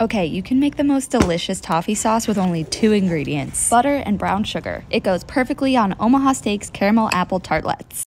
Okay, you can make the most delicious toffee sauce with only 2 ingredients: butter and brown sugar. It goes perfectly on Omaha Steaks caramel apple tartlets.